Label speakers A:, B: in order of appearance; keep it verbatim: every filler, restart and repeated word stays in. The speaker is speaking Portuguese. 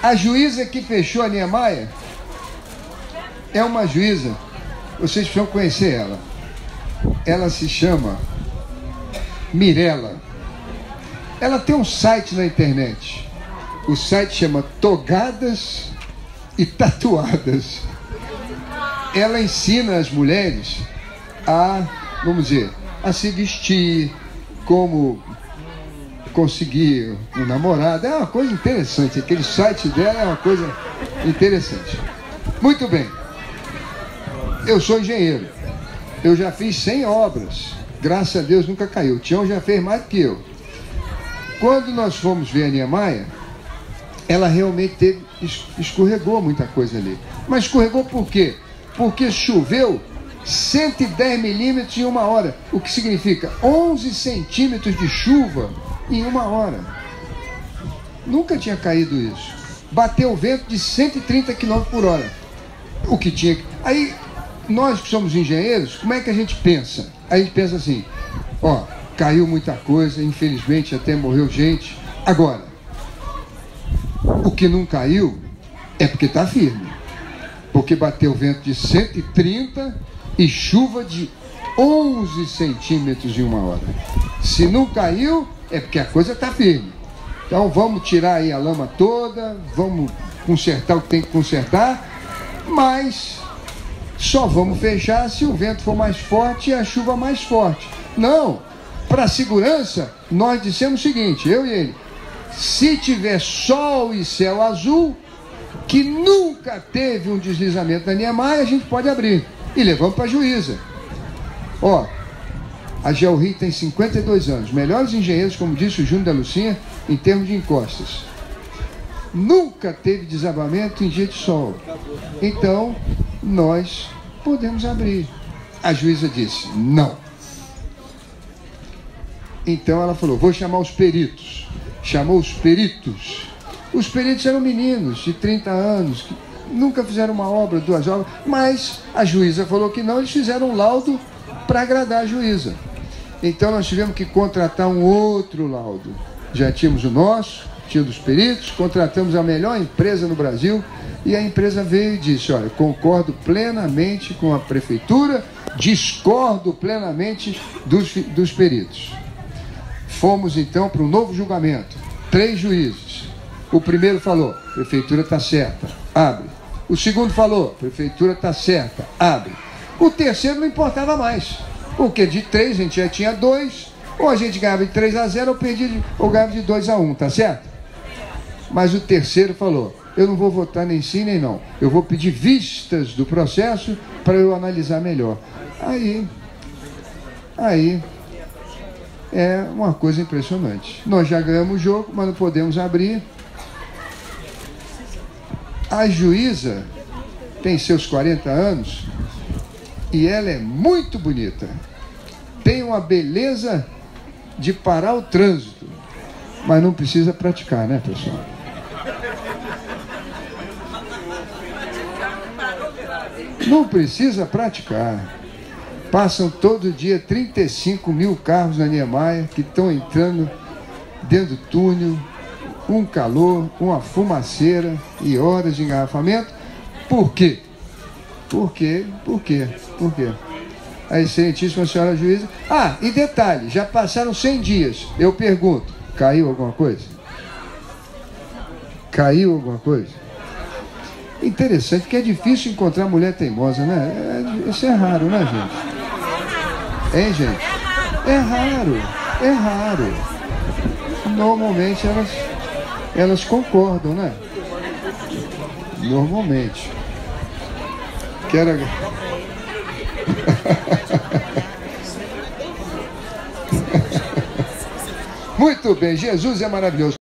A: A juíza que fechou a Niemeyer é uma juíza, vocês precisam conhecer ela. Ela se chama Mirella. Ela tem um site na internet. O site chama Togadas e Tatuadas. Ela ensina as mulheres a, vamos dizer, a se vestir, como conseguir um namorado. É uma coisa interessante. Aquele site dela é uma coisa interessante. Muito bem. Eu sou engenheiro. Eu já fiz cem obras. Graças a Deus nunca caiu. O Tião já fez mais do que eu. Quando nós fomos ver a Niemeyer, ela realmente teve, escorregou muita coisa ali. Mas escorregou por quê? Porque choveu cento e dez milímetros em uma hora. O que significa onze centímetros de chuva em uma hora. Nunca tinha caído isso. Bateu o vento de cento e trinta quilômetros por hora. O que tinha... Aí, nós que somos engenheiros, como é que a gente pensa? A gente pensa assim, ó, caiu muita coisa, infelizmente até morreu gente. Agora, o que não caiu é porque está firme. Porque bateu vento de cento e trinta e chuva de onze centímetros em uma hora. Se não caiu, é porque a coisa está firme. Então vamos tirar aí a lama toda, vamos consertar o que tem que consertar, mas só vamos fechar se o vento for mais forte e a chuva mais forte. Não, para segurança, nós dissemos o seguinte, eu e ele, se tiver sol e céu azul, que nunca teve um deslizamento na Niemeyer, a gente pode abrir. E levamos para a juíza. Ó, a Gelri tem cinquenta e dois anos, melhores engenheiros, como disse o Júnior da Lucinha, em termos de encostas. Nunca teve desabamento em dia de sol. Então, nós podemos abrir. A juíza disse, não. Então ela falou, vou chamar os peritos. Chamou os peritos. Os peritos eram meninos de trinta anos, que nunca fizeram uma obra, duas obras, mas a juíza falou que não, eles fizeram um laudo para agradar a juíza. Então nós tivemos que contratar um outro laudo. Já tínhamos o nosso, tínhamos os peritos, contratamos a melhor empresa no Brasil, e a empresa veio e disse, olha, concordo plenamente com a prefeitura, discordo plenamente dos, dos peritos. Fomos então para um novo julgamento, três juízes. O primeiro falou, prefeitura está certa, abre. O segundo falou, prefeitura está certa, abre. O terceiro não importava mais, porque de três a gente já tinha dois, ou a gente ganhava de três a zero ou, perdia de, ou ganhava de dois a um, tá certo? Mas o terceiro falou, eu não vou votar nem sim nem não, eu vou pedir vistas do processo para eu analisar melhor. Aí, aí, é uma coisa impressionante. Nós já ganhamos o jogo, mas não podemos abrir. A juíza tem seus quarenta anos e ela é muito bonita. Tem uma beleza de parar o trânsito, mas não precisa praticar, né, pessoal? Não precisa praticar. Passam todo dia trinta e cinco mil carros na Niemeyer que estão entrando dentro do túnel, um calor, uma fumaceira e horas de engarrafamento. Por quê? Por quê? Por quê? Por quê? A excelentíssima senhora juíza... Ah, e detalhe, já passaram cem dias. Eu pergunto, caiu alguma coisa? Caiu alguma coisa? Interessante, que é difícil encontrar mulher teimosa, né? É, isso é raro, né, gente? Hein, gente? É raro, é raro. Normalmente elas... elas concordam, né? Normalmente. Quero... Muito bem, Jesus é maravilhoso.